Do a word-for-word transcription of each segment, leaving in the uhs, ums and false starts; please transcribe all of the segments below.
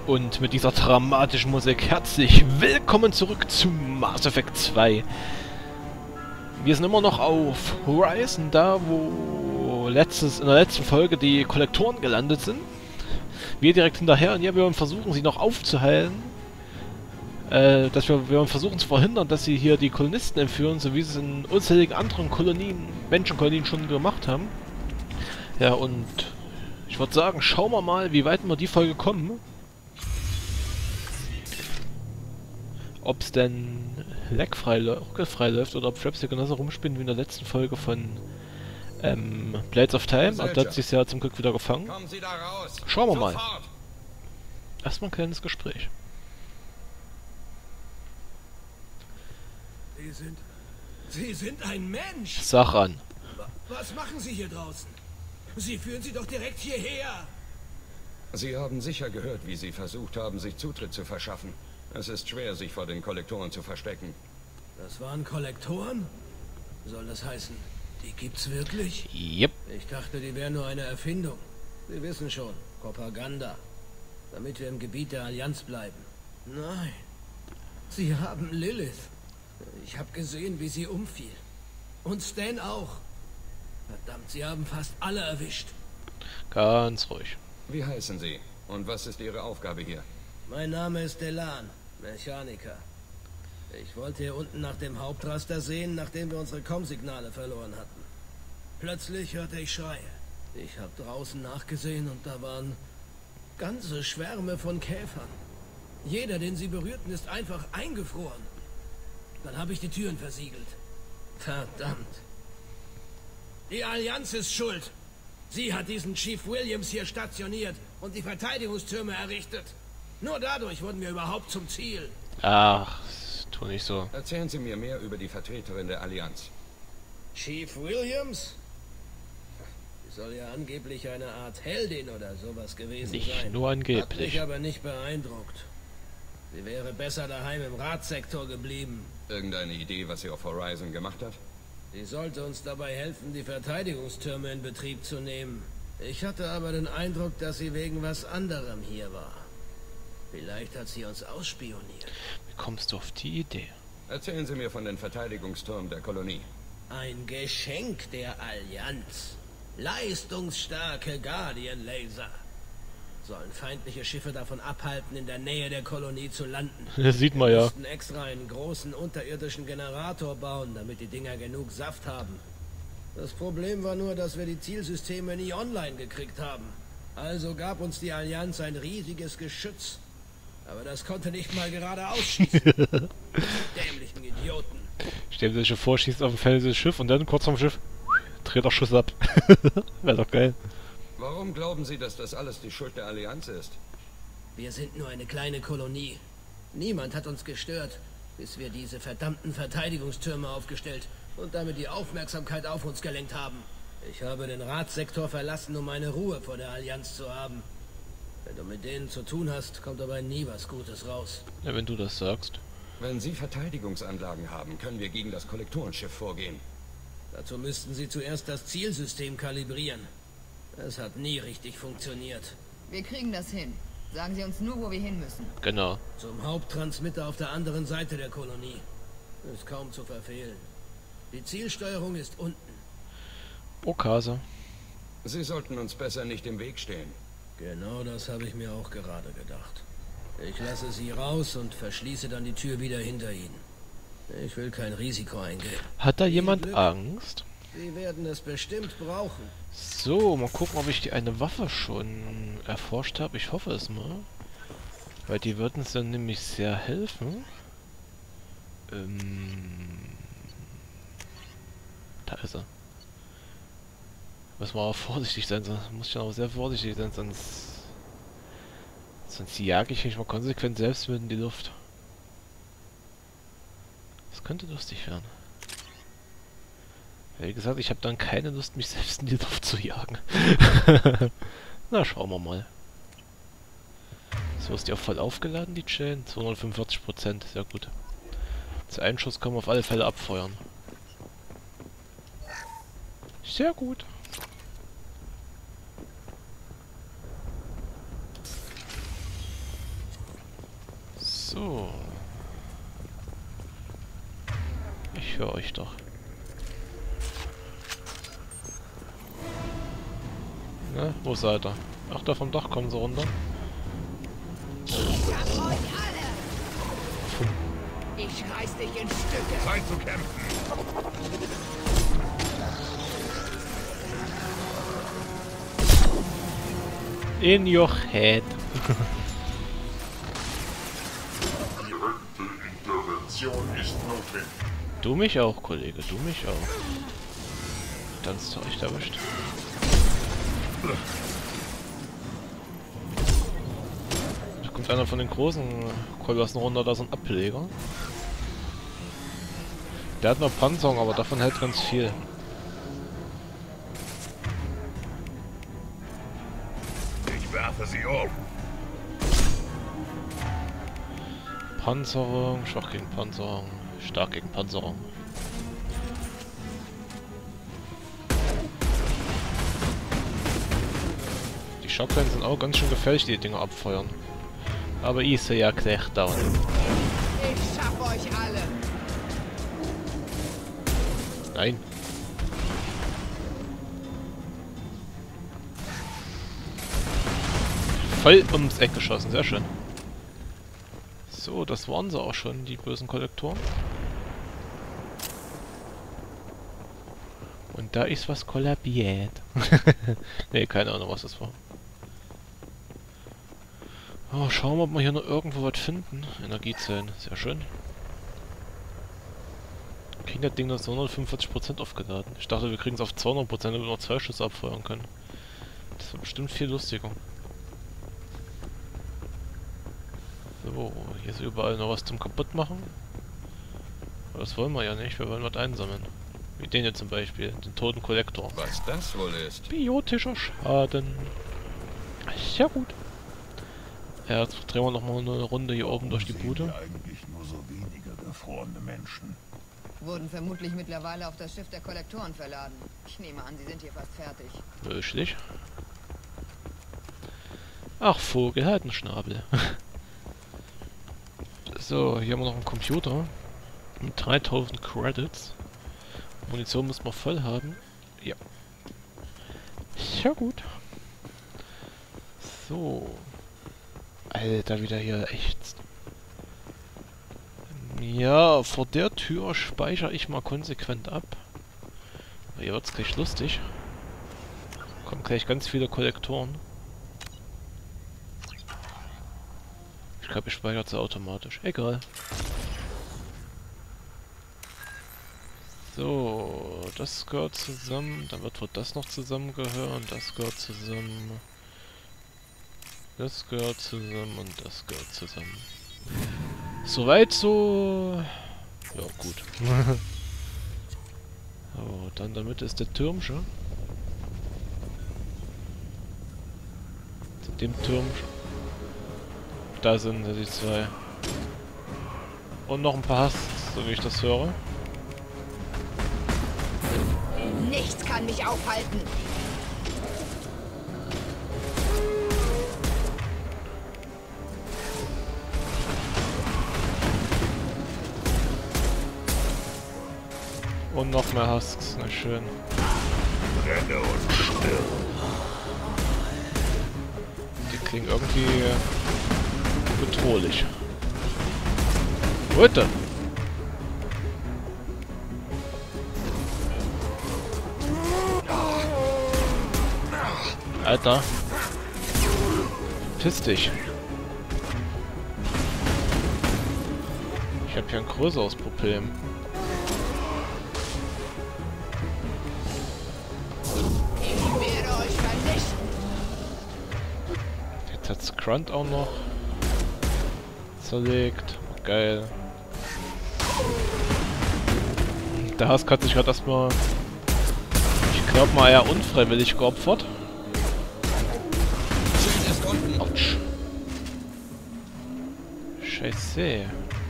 Und mit dieser dramatischen Musik herzlich willkommen zurück zu Mass Effect zwei. Wir sind immer noch auf Horizon, da wo letztes, in der letzten Folge die Kollektoren gelandet sind. Wir direkt hinterher und ja, wir versuchen sie noch aufzuhalten. Äh, dass wir, wir versuchen zu verhindern, dass sie hier die Kolonisten entführen, so wie sie es in unzähligen anderen Kolonien, Menschenkolonien schon gemacht haben. Ja, und ich würde sagen, schauen wir mal, wie weit wir die Folge kommen. Ob es denn lagfrei läuft oder ob Fraps hier genauso rumspinnen wie in der letzten Folge von ähm, Blades of Time. Aber da hat sich ja zum Glück wieder gefangen. Schauen wir mal. Erstmal ein kleines Gespräch. Sie sind... Sie sind ein Mensch! Sag an. Was machen Sie hier draußen? Sie führen sie doch direkt hierher! Sie haben sicher gehört, wie Sie versucht haben, sich Zutritt zu verschaffen. Es ist schwer, sich vor den Kollektoren zu verstecken. Das waren Kollektoren? Soll das heißen, die gibt's wirklich? Yep. Ich dachte, die wären nur eine Erfindung. Sie wissen schon, Propaganda. Damit wir im Gebiet der Allianz bleiben. Nein. Sie haben Lilith. Ich habe gesehen, wie sie umfiel. Und Stan auch. Verdammt, sie haben fast alle erwischt. Ganz ruhig. Wie heißen Sie? Und was ist Ihre Aufgabe hier? Mein Name ist Delan, Mechaniker. Ich wollte hier unten nach dem Hauptraster sehen, nachdem wir unsere Komm-Signale verloren hatten. Plötzlich hörte ich Schreie. Ich habe draußen nachgesehen und da waren ganze Schwärme von Käfern. Jeder, den sie berührten, ist einfach eingefroren. Dann habe ich die Türen versiegelt. Verdammt. Die Allianz ist schuld. Sie hat diesen Chief Williams hier stationiert und die Verteidigungstürme errichtet. Nur dadurch wurden wir überhaupt zum Ziel. Ach, tu nicht so. Erzählen Sie mir mehr über die Vertreterin der Allianz. Chief Williams? Sie soll ja angeblich eine Art Heldin oder sowas gewesen Nicht sein. nur Hat mich angeblich. aber nicht beeindruckt. Sie wäre besser daheim im Radsektor geblieben. Irgendeine Idee, was sie auf Horizon gemacht hat? Sie sollte uns dabei helfen, die Verteidigungstürme in Betrieb zu nehmen. Ich hatte aber den Eindruck, dass sie wegen was anderem hier war. Vielleicht hat sie uns ausspioniert. Wie kommst du auf die Idee? Erzählen Sie mir von den Verteidigungstürmen der Kolonie. Ein Geschenk der Allianz. Leistungsstarke Guardian-Laser. Sollen feindliche Schiffe davon abhalten, in der Nähe der Kolonie zu landen. Das sieht man Wir ja. mussten extra einen großen unterirdischen Generator bauen, damit die Dinger genug Saft haben. Das Problem war nur, dass wir die Zielsysteme nie online gekriegt haben. Also gab uns die Allianz ein riesiges Geschütz. Aber das konnte nicht mal geradeaus schießen. Dämlichen Idioten. Stell dir schon vor, schießt auf ein fälliges Schiff und dann kurz vom Schiff dreht auch Schuss ab. Wäre doch geil. Warum glauben Sie, dass das alles die Schuld der Allianz ist? Wir sind nur eine kleine Kolonie. Niemand hat uns gestört, bis wir diese verdammten Verteidigungstürme aufgestellt und damit die Aufmerksamkeit auf uns gelenkt haben. Ich habe den Radsektor verlassen, um eine Ruhe vor der Allianz zu haben. Wenn du mit denen zu tun hast, kommt dabei nie was Gutes raus. Ja, wenn du das sagst. Wenn Sie Verteidigungsanlagen haben, können wir gegen das Kollektorenschiff vorgehen. Dazu müssten sie zuerst das Zielsystem kalibrieren. Es hat nie richtig funktioniert. Wir kriegen das hin. Sagen Sie uns nur, wo wir hin müssen. Genau. Zum Haupttransmitter auf der anderen Seite der Kolonie. Ist kaum zu verfehlen. Die Zielsteuerung ist unten. Okase. Sie sollten uns besser nicht im Weg stehen. Genau das habe ich mir auch gerade gedacht. Ich lasse sie raus und verschließe dann die Tür wieder hinter ihnen. Ich will kein Risiko eingehen. Hat da Viel jemand Glück. Angst? Sie werden es bestimmt brauchen. So, mal gucken, ob ich die eine Waffe schon erforscht habe. Ich hoffe es mal. Weil die würden uns dann nämlich sehr helfen. Ähm da ist er. Muss man auch vorsichtig sein, sonst muss ich auch sehr vorsichtig sein, sonst sonst jage ich mich mal konsequent selbst mit in die Luft. Das könnte lustig werden. Wie gesagt, ich habe dann keine Lust, mich selbst in die Luft zu jagen. Na, schauen wir mal. So, ist die auch voll aufgeladen, die Chain? zweihundertfünfundvierzig Prozent, sehr gut. Zu einem Schuss können wir auf alle Fälle abfeuern. Sehr gut. So. Ich höre euch doch. Ne? Wo seid ihr? Ach, da vom Dach kommen sie runter. Ich reiß dich in Stücke. Zeit zu kämpfen. In your head. Direkte Intervention ist notwendig. Du mich auch, Kollege, du mich auch. Dann ist doch echt erwischt. Da kommt einer von den großen Kolossen runter, da ist ein Ableger. Der hat noch Panzerung, aber davon hält ganz viel. Ich werfe sie um. Panzerung, schwach gegen Panzerung, stark gegen Panzerung. Die Shotguns sind auch ganz schön gefährlich, die Dinger abfeuern. Aber ich sehe ja gleich down. Ich schaff euch alle. Nein. Voll ums Eck geschossen, sehr schön. So, das waren sie auch schon, die bösen Kollektoren. Und da ist was kollabiert. Ne, keine Ahnung, was das war. Oh, schauen wir, ob wir hier noch irgendwo was finden. Energiezellen, sehr schön. Kriegen das Ding noch zu hundertfünfundvierzig Prozent aufgeladen. Ich dachte, wir kriegen es auf zweihundert Prozent, damit wir noch zwei Schüsse abfeuern können. Das wird bestimmt viel lustiger. So, hier ist überall noch was zum kaputt machen. Aber das wollen wir ja nicht, wir wollen was einsammeln. Wie den hier zum Beispiel, den toten Kollektor. Was das wohl ist? Biotischer Schaden. Sehr gut. Ja, jetzt drehen wir nochmal eine Runde hier oben durch die Bude. Eigentlich nur so wenige gefrorene Menschen. Wurden vermutlich mittlerweile auf das Schiff der Kollektoren verladen. Ich nehme an, sie sind hier fast fertig. Möglich. Ach, Vogel, halt einen Schnabel. So, hier haben wir noch einen Computer. Mit dreitausend Credits. Munition müssen wir voll haben. Ja. Ja gut. So. Alter, wieder hier echt. Ja, vor der Tür speichere ich mal konsequent ab. Hier wird's gleich lustig. Kommen gleich ganz viele Kollektoren. Ich glaube, ich speichere sie automatisch. Egal. So, das gehört zusammen. Dann wird wohl das noch zusammengehören. Das gehört zusammen. Das gehört zusammen und das gehört zusammen. Soweit so. Ja, gut. So, dann damit ist der Türmchen. Zu dem Türmchen. Da sind die zwei. Und noch ein paar Hass, so wie ich das höre. Nichts kann mich aufhalten. Und noch mehr Husks, na schön. Brenne und stirb. Die klingen irgendwie bedrohlich. Bitte! Alter. Piss dich. Ich hab hier ein größeres Problem. Ich werde euch vernichten. Jetzt hat's Grunt auch noch zerlegt. Geil. Der Husk hat sich gerade erstmal, ich glaube mal, eher unfreiwillig geopfert. Autsch. Scheiße.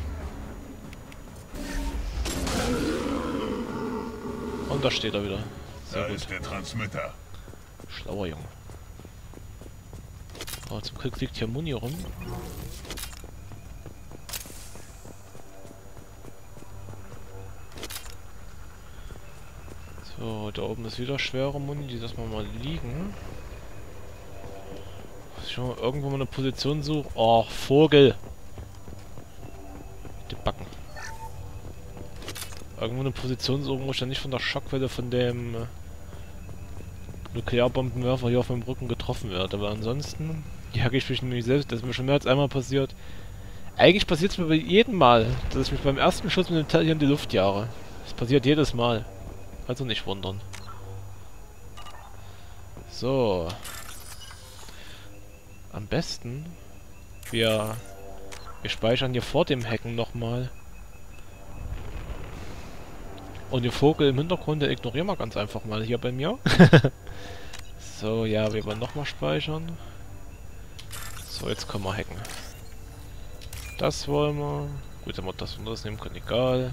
Und da steht er wieder. Sehr Da gut. ist der Transmitter. Schlauer Junge. Aber zum Glück liegt hier Muni rum. So, da oben ist wieder schwere Muni, die lassen wir mal liegen. Muss ich mal irgendwo mal eine Position suchen. Oh, Vogel! Die Backen. Irgendwo eine Position suchen, wo ich dann nicht von der Schockwelle von dem äh, Nuklearbombenwerfer hier auf meinem Rücken getroffen werde. Aber ansonsten jage ich mich nämlich selbst. Das ist mir schon mehr als einmal passiert. Eigentlich passiert es mir bei jedem Mal, dass ich mich beim ersten Schuss mit dem Teil hier in die Luft jage. Das passiert jedes Mal. Also nicht wundern. So. Am besten wir, wir speichern hier vor dem Hacken nochmal. Und den Vogel im Hintergrund, den ignorieren wir ganz einfach mal hier bei mir. So, ja, wir wollen nochmal speichern. So, jetzt können wir hacken. Das wollen wir. Gut, wenn wir das und das nehmen können, egal.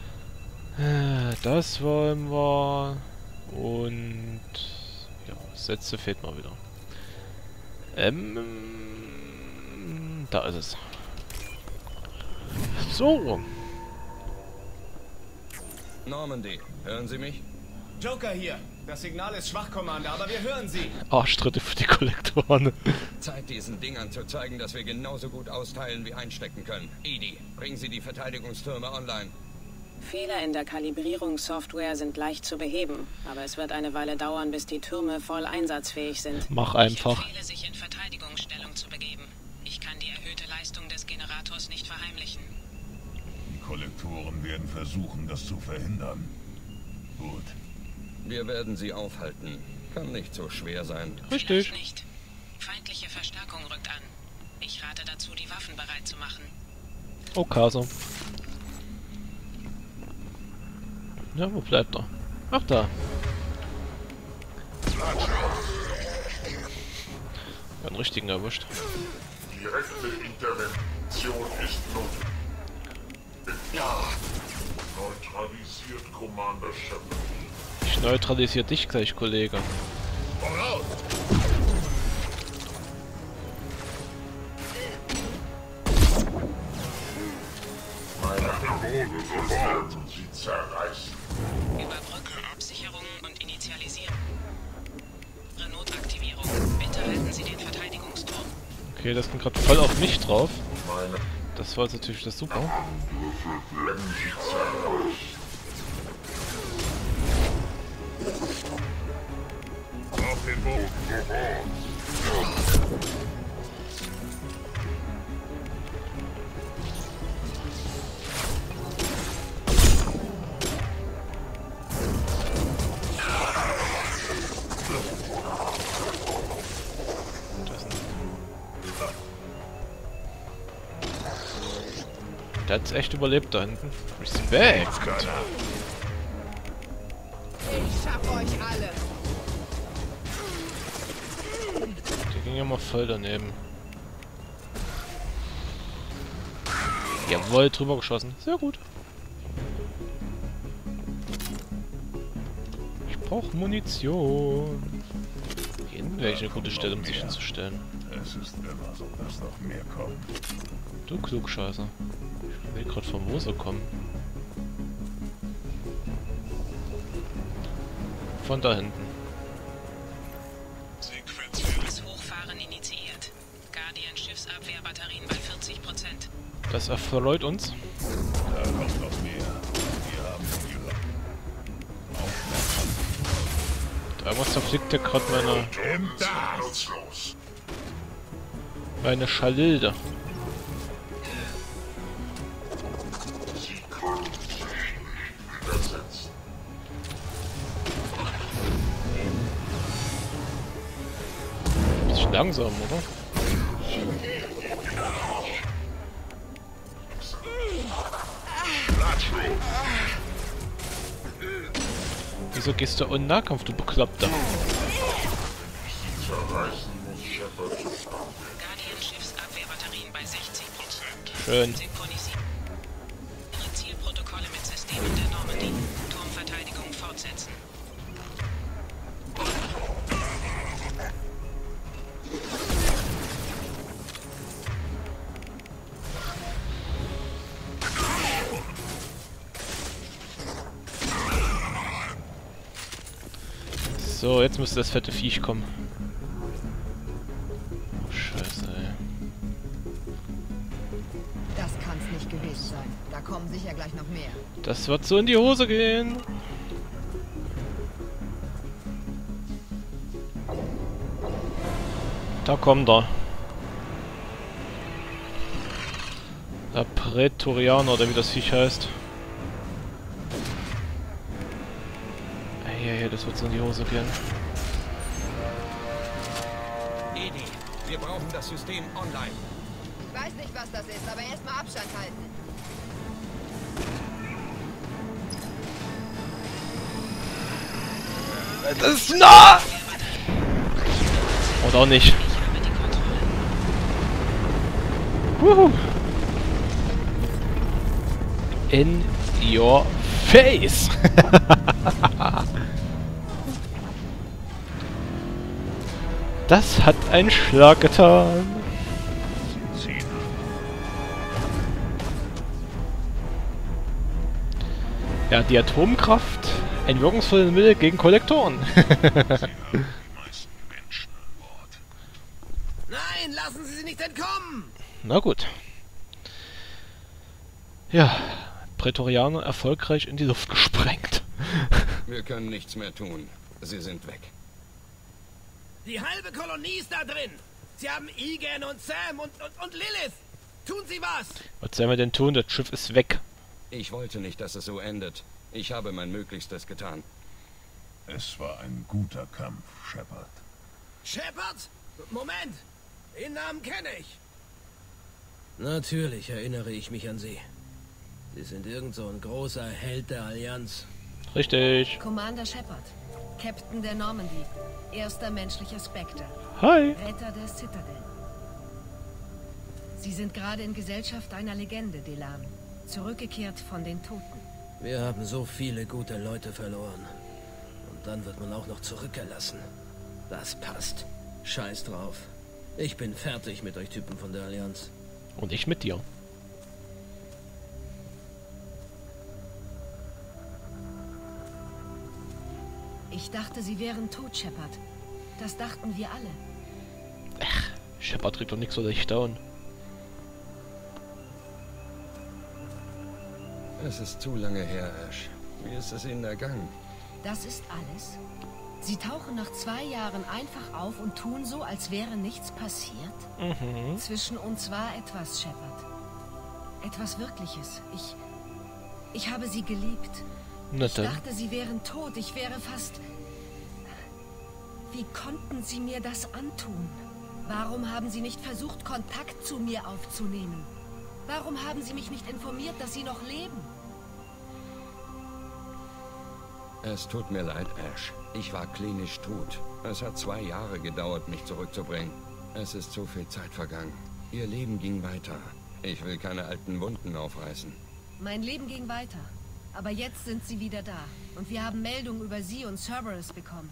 Das wollen wir. Und ja, Sätze fehlt mal wieder. Ähm, da ist es. So. Normandy, hören Sie mich? Joker hier. Das Signal ist schwach, Commander, aber wir hören Sie. Arschtritte für die Kollektoren. Zeit, diesen Dingern zu zeigen, dass wir genauso gut austeilen wie einstecken können. Edie, bringen Sie die Verteidigungstürme online. Fehler in der Kalibrierungssoftware sind leicht zu beheben, aber es wird eine Weile dauern, bis die Türme voll einsatzfähig sind. Mach einfach. Ich empfehle, sich in Verteidigungsstellung zu begeben. Ich kann die erhöhte Leistung des Generators nicht verheimlichen. Die Kollektoren werden versuchen, das zu verhindern. Gut. Wir werden sie aufhalten. Kann nicht so schwer sein. Richtig. Vielleicht nicht. Feindliche Verstärkung rückt an. Ich rate dazu, die Waffen bereit zu machen. Oh, Kasa. Ja, wo bleibt er? Ach, da. Einen richtigen erwischt. Direkte Intervention ist notwendig. Ja. Neutralisiert Commander Shepard. Ich neutralisiere dich gleich, Kollege. Voraus! Meine Kanone werden sie zerreißen. Überbrücke Absicherungen und initialisieren. Notaktivierung. Bitte halten Sie den Verteidigungsturm. Okay, das ging gerade voll auf mich drauf. Meine Das war jetzt natürlich das super. werden sie zerreißen. Auf den Boden, sofort! Der hat's echt überlebt da hinten. Respekt! Ich schaff euch alle. Der ging ja mal voll daneben. Jawohl, drüber geschossen. Sehr gut. Ich brauche Munition. Irgendwelche eine gute Stelle, um sich hinzustellen. Es ist immer so, dass noch mehr kommt. Du Klugscheißer. Ich will gerade vom Moser kommen. Von da hinten. Sequenzielles Hochfahren initiiert. Guardian Schiffsabwehrbatterien bei vierzig Prozent. Das erfreut uns. Da kommt noch mehr. Wir haben ihre Aufmerksamkeit. Da was zerfliegt ja gerade meine, Nimm das! Nutzlos. meine Schalilde. Sie können sich nicht widersetzen. Bisschen langsam, oder? Wieso gehst du in Nahkampf, du Bekloppter? Zerreißen muss Shepard zu Stand. Guardian Schiffsabwehrbatterien bei sechzig Prozent. Schön. Synchronisieren. Ihre Zielprotokolle mit Systemen der Normandy. Turmverteidigung fortsetzen. So, jetzt müsste das fette Viech kommen. Oh, Scheiße, ey. Das kann's nicht gewesen sein. Da kommen sicher gleich noch mehr. Das wird so in die Hose gehen. Da kommt er. Der Prätorianer, oder wie das Viech heißt. Eieiei, das wird so in die Hose gehen. Edi, wir brauchen das System online. Ich weiß nicht, was das ist, aber erstmal Abstand halten. Das ist nah! Oder auch nicht. Wuhu. In your face! Das hat einen Schlag getan. Ja, die Atomkraft. Ein wirkungsvolles Mittel gegen Kollektoren. Nein, lassen Sie sie nicht entkommen! Na gut. Ja, Prätorianer erfolgreich in die Luft gesprengt. Wir können nichts mehr tun. Sie sind weg. Die halbe Kolonie ist da drin! Sie haben Igen und Sam und, und, und Lilith! Tun Sie was! Was sollen wir denn tun? Das Schiff ist weg. Ich wollte nicht, dass es so endet. Ich habe mein Möglichstes getan. Es war ein guter Kampf, Shepard. Shepard? Moment! Den Namen kenne ich! Natürlich erinnere ich mich an Sie. Sie sind irgend so ein großer Held der Allianz. Richtig. Commander Shepard, Captain der Normandy, erster menschlicher Spectre, Hi. Retter der Citadel. Sie sind gerade in Gesellschaft einer Legende, Delan, zurückgekehrt von den Toten. Wir haben so viele gute Leute verloren. Und dann wird man auch noch zurückgelassen. Das passt. Scheiß drauf. Ich bin fertig mit euch Typen von der Allianz. Und ich mit dir. Ich dachte, Sie wären tot, Shepard. Das dachten wir alle. Ach, Shepard trägt doch nichts so leicht down. Es ist zu lange her, Ash. Wie ist es Ihnen ergangen? Das ist alles? Sie tauchen nach zwei Jahren einfach auf und tun so, als wäre nichts passiert? Mhm. Zwischen uns war etwas, Shepard. Etwas Wirkliches. Ich... Ich habe Sie geliebt. Na Ich dann. dachte, Sie wären tot. Ich wäre fast... Wie konnten Sie mir das antun? Warum haben Sie nicht versucht, Kontakt zu mir aufzunehmen? Warum haben Sie mich nicht informiert, dass Sie noch leben? Es tut mir leid, Ash. Ich war klinisch tot. Es hat zwei Jahre gedauert, mich zurückzubringen. Es ist so viel Zeit vergangen. Ihr Leben ging weiter. Ich will keine alten Wunden aufreißen. Mein Leben ging weiter. Aber jetzt sind Sie wieder da. Und wir haben Meldungen über Sie und Cerberus bekommen.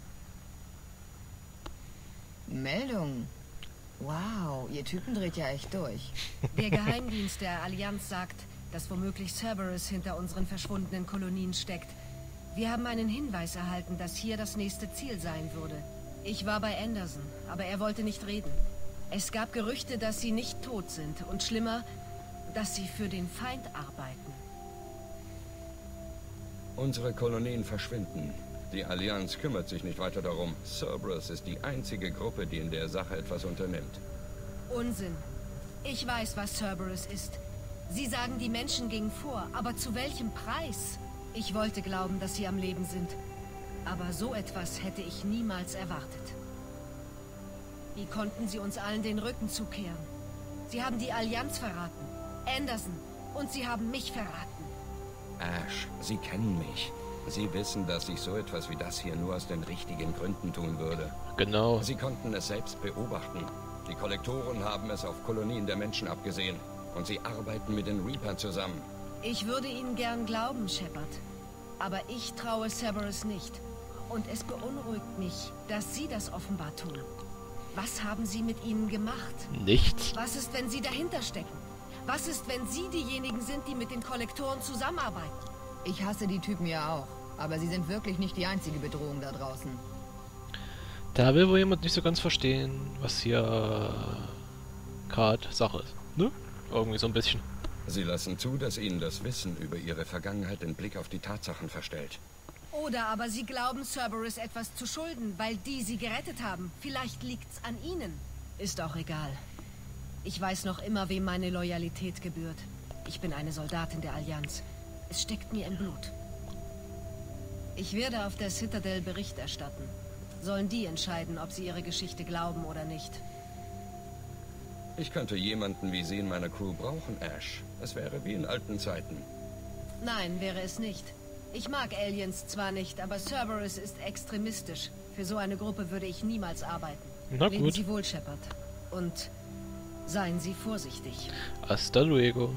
Meldung. Wow, ihr Typen dreht ja echt durch. Der Geheimdienst der Allianz sagt, dass womöglich Cerberus hinter unseren verschwundenen Kolonien steckt. Wir haben einen Hinweis erhalten, dass hier das nächste Ziel sein würde. Ich war bei Anderson, aber er wollte nicht reden. Es gab Gerüchte, dass sie nicht tot sind und schlimmer, dass sie für den Feind arbeiten. Unsere Kolonien verschwinden. Die Allianz kümmert sich nicht weiter darum. Cerberus ist die einzige Gruppe, die in der Sache etwas unternimmt. Unsinn. Ich weiß, was Cerberus ist. Sie sagen, die Menschen gingen vor, aber zu welchem Preis? Ich wollte glauben, dass sie am Leben sind. Aber so etwas hätte ich niemals erwartet. Wie konnten sie uns allen den Rücken zukehren? Sie haben die Allianz verraten, Anderson, und sie haben mich verraten. Ash, Sie kennen mich. Sie wissen, dass ich so etwas wie das hier nur aus den richtigen Gründen tun würde. Genau. Sie konnten es selbst beobachten. Die Kollektoren haben es auf Kolonien der Menschen abgesehen. Und sie arbeiten mit den Reapern zusammen. Ich würde Ihnen gern glauben, Shepard. Aber ich traue Cerberus nicht. Und es beunruhigt mich, dass Sie das offenbar tun. Was haben Sie mit ihnen gemacht? Nichts. Was ist, wenn Sie dahinter stecken? Was ist, wenn Sie diejenigen sind, die mit den Kollektoren zusammenarbeiten? Ich hasse die Typen ja auch. Aber sie sind wirklich nicht die einzige Bedrohung da draußen. Da will wohl jemand nicht so ganz verstehen, was hier gerade Sache ist. Ne? Irgendwie so ein bisschen. Sie lassen zu, dass Ihnen das Wissen über Ihre Vergangenheit den Blick auf die Tatsachen verstellt. Oder aber sie glauben, Cerberus etwas zu schulden, weil die sie gerettet haben. Vielleicht liegt's an ihnen. Ist auch egal. Ich weiß noch immer, wem meine Loyalität gebührt. Ich bin eine Soldatin der Allianz. Es steckt mir im Blut. Ich werde auf der Citadel Bericht erstatten. Sollen die entscheiden, ob sie ihre Geschichte glauben oder nicht. Ich könnte jemanden wie Sie in meiner Crew brauchen, Ash. Es wäre wie in alten Zeiten. Nein, wäre es nicht. Ich mag Aliens zwar nicht, aber Cerberus ist extremistisch. Für so eine Gruppe würde ich niemals arbeiten. Na Leben gut. Sie wohl, Shepard. Und seien Sie vorsichtig. Hasta luego.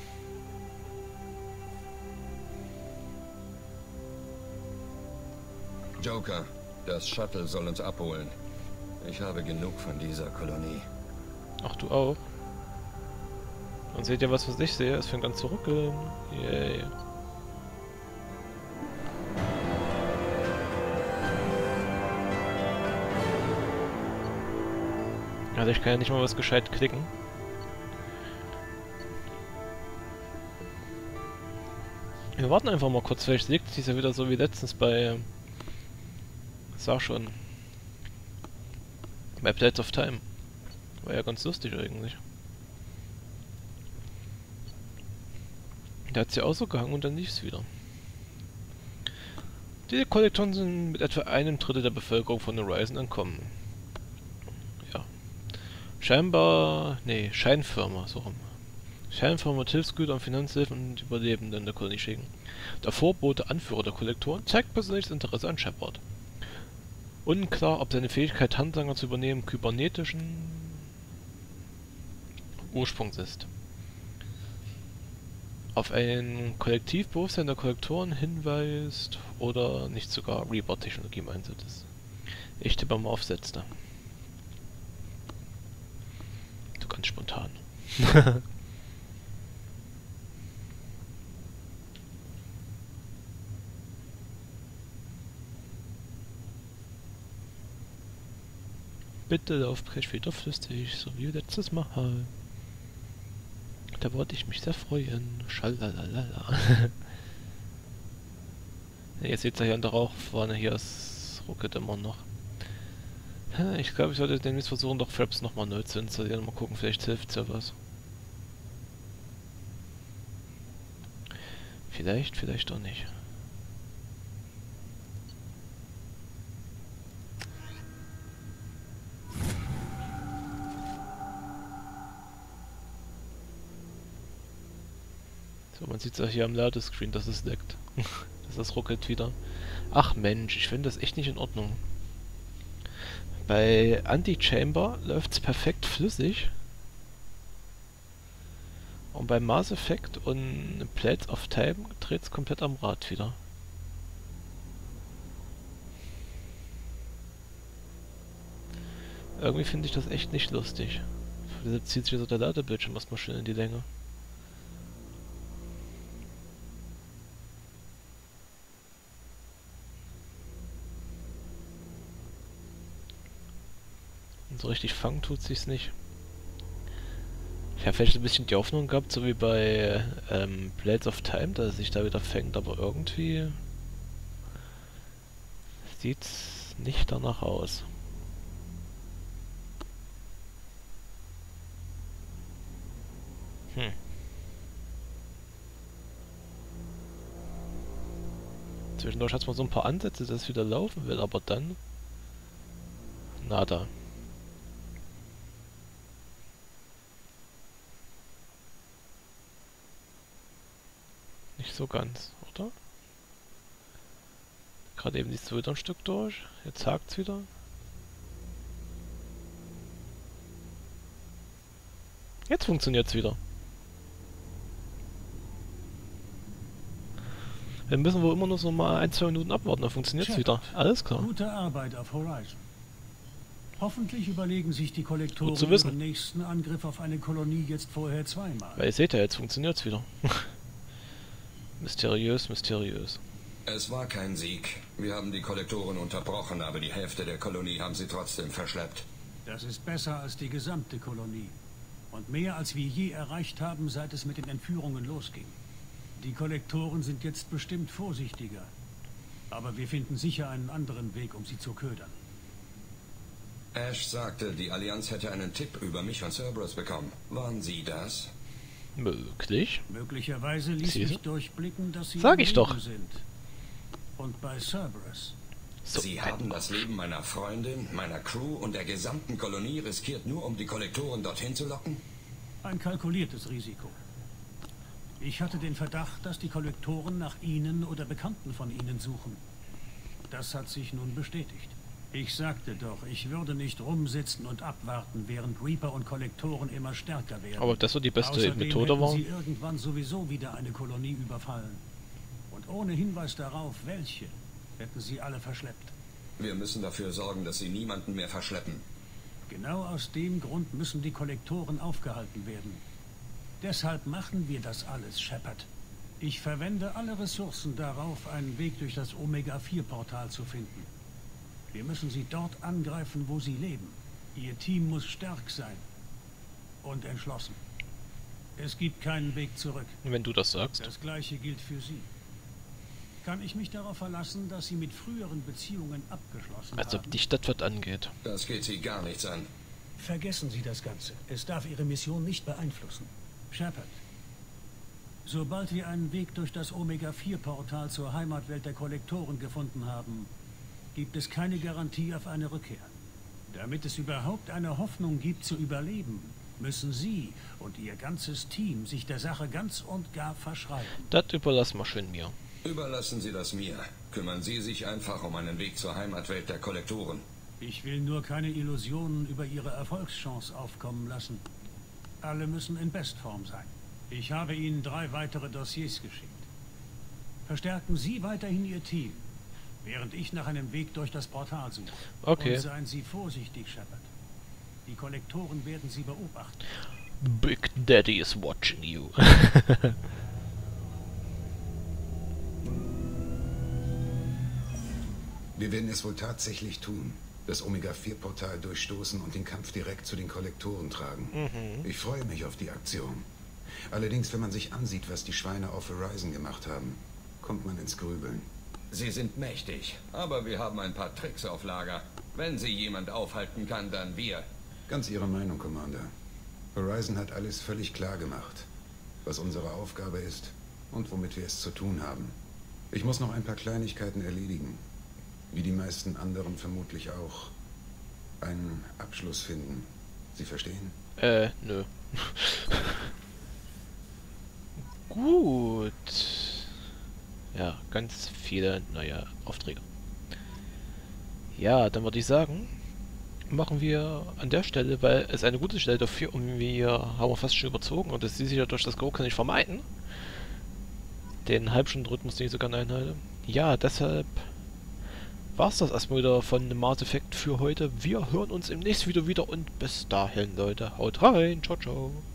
Joker, das Shuttle soll uns abholen. Ich habe genug von dieser Kolonie. Ach, du auch. Und seht ihr was, was ich sehe? Es fängt an zu ruckeln. Yay. Also ich kann ja nicht mal was gescheit klicken. Wir warten einfach mal kurz, vielleicht liegt es ja wieder so wie letztens bei... Sag schon. Bei Blades of Time. War ja ganz lustig eigentlich. Da hat sie auch so gehangen und dann lief es wieder. Diese Kollektoren sind mit etwa einem Drittel der Bevölkerung von Horizon entkommen. Ja. Scheinbar... Nee, Scheinfirma, so rum. Scheinfirma Hilfsgüter und Finanzhilfen und Überlebenden der Kolonie schicken. Der Vorbote Anführer der Kollektoren zeigt persönliches Interesse an Shepard. Unklar, ob seine Fähigkeit, Handlanger zu übernehmen, kybernetischen Ursprungs ist. Auf ein Kollektivbewusstsein der Kollektoren hinweist oder nicht sogar Reaper-Technologie im Einsatz ist. Ich tippe mal auf Setzte. So ganz spontan. Bitte Laufbrech wieder flüssig, so wie letztes Mal. Da wollte ich mich sehr freuen. Schalalalala. Jetzt seht ihr hier an der Rauchfahne, hier ist ruckelt immer noch. Ich glaube, ich sollte demnächst versuchen, doch Fraps nochmal neu zu installieren. Mal gucken, vielleicht hilft es ja was. Vielleicht, vielleicht auch nicht. So, man sieht es ja hier am Ladescreen, dass es leckt. dass es ruckelt wieder. Ach Mensch, ich finde das echt nicht in Ordnung. Bei Anti-Chamber läuft es perfekt flüssig. Und beim Mass Effect und Blades of Time dreht es komplett am Rad wieder. Irgendwie finde ich das echt nicht lustig. Deshalb zieht sich so der Ladebildschirm erstmal schön in die Länge. So richtig fangen tut sich's nicht. Ich habe vielleicht ein bisschen die Hoffnung gehabt, so wie bei ähm, Blades of Time, dass es sich da wieder fängt, aber irgendwie sieht's nicht danach aus. Hm. Zwischendurch hat es mal so ein paar Ansätze, dass es wieder laufen will, aber dann nada. Nicht so ganz, oder? Gerade eben siehst du wieder ein Stück durch. Jetzt hakt's wieder. Jetzt funktioniert's wieder. Wir müssen wohl immer nur so mal ein, zwei Minuten abwarten, dann funktioniert's wieder. Alles klar. Gute Arbeit auf Horizon. Hoffentlich überlegen sich die Kollektoren ihren nächsten Angriff auf eine Kolonie jetzt vorher zweimal. Weil ihr seht ja, jetzt funktioniert's wieder. Mysteriös, mysteriös. Es war kein Sieg. Wir haben die Kollektoren unterbrochen, aber die Hälfte der Kolonie haben sie trotzdem verschleppt. Das ist besser als die gesamte Kolonie. Und mehr als wir je erreicht haben, seit es mit den Entführungen losging. Die Kollektoren sind jetzt bestimmt vorsichtiger. Aber wir finden sicher einen anderen Weg, um sie zu ködern. Ash sagte, die Allianz hätte einen Tipp über mich und Cerberus bekommen. Waren Sie das? Möglich. Möglicherweise ließ Siehst mich durchblicken, dass sie Sag am ich Leben doch. sind. Und bei Cerberus. So, Sie haben das Leben meiner Freundin, meiner Crew und der gesamten Kolonie riskiert, nur um die Kollektoren dorthin zu locken? Ein kalkuliertes Risiko. Ich hatte den Verdacht, dass die Kollektoren nach Ihnen oder Bekannten von Ihnen suchen. Das hat sich nun bestätigt. Ich sagte doch, ich würde nicht rumsitzen und abwarten, während Reaper und Kollektoren immer stärker werden. aber das wird die beste Außerdem Methode hätten war. sie irgendwann sowieso wieder eine Kolonie überfallen. Und ohne Hinweis darauf, welche, hätten sie alle verschleppt. Wir müssen dafür sorgen, dass sie niemanden mehr verschleppen. Genau aus dem Grund müssen die Kollektoren aufgehalten werden. Deshalb machen wir das alles, Shepard. Ich verwende alle Ressourcen darauf, einen Weg durch das Omega vier Portal zu finden. Wir müssen sie dort angreifen, wo sie leben. Ihr Team muss stark sein. Und entschlossen. Es gibt keinen Weg zurück. Wenn du das sagst. Das Gleiche gilt für Sie. Kann ich mich darauf verlassen, dass Sie mit früheren Beziehungen abgeschlossen Als haben? ob die Stadt was angeht. Das geht Sie gar nichts an. Vergessen Sie das Ganze. Es darf Ihre Mission nicht beeinflussen. Shepard, sobald wir einen Weg durch das Omega vier Portal zur Heimatwelt der Kollektoren gefunden haben, gibt es keine Garantie auf eine Rückkehr. Damit es überhaupt eine Hoffnung gibt zu überleben, müssen Sie und Ihr ganzes Team sich der Sache ganz und gar verschreiben. Das überlassen wir schön mir. Überlassen Sie das mir. Kümmern Sie sich einfach um einen Weg zur Heimatwelt der Kollektoren. Ich will nur keine Illusionen über Ihre Erfolgschance aufkommen lassen. Alle müssen in Bestform sein. Ich habe Ihnen drei weitere Dossiers geschickt. Verstärken Sie weiterhin Ihr Team, während ich nach einem Weg durch das Portal suche. Okay. Und seien Sie vorsichtig, Shepard. Die Kollektoren werden Sie beobachten. Big Daddy is watching you. Wir werden es wohl tatsächlich tun. Das Omega vier Portal durchstoßen und den Kampf direkt zu den Kollektoren tragen. Mhm. Ich freue mich auf die Aktion. Allerdings, wenn man sich ansieht, was die Schweine auf Horizon gemacht haben, kommt man ins Grübeln. Sie sind mächtig, aber wir haben ein paar Tricks auf Lager. Wenn sie jemand aufhalten kann, dann wir. Ganz Ihre Meinung, Commander. Horizon hat alles völlig klar gemacht, was unsere Aufgabe ist und womit wir es zu tun haben. Ich muss noch ein paar Kleinigkeiten erledigen. Wie die meisten anderen vermutlich auch. Einen Abschluss finden. Sie verstehen? Äh, nö. Gut. Ja, ganz viele neue Aufträge. Ja, dann würde ich sagen, machen wir an der Stelle, weil es eine gute Stelle dafür und wir haben wir fast schon überzogen und das ließ sich ja durch das Go kann ich vermeiden. Den Halbstunden-Rhythmus, den ich so gerne einhalte. Ja, deshalb war es das erstmal wieder von Mass Effect für heute. Wir hören uns im nächsten Video wieder und bis dahin, Leute, haut rein, ciao, ciao.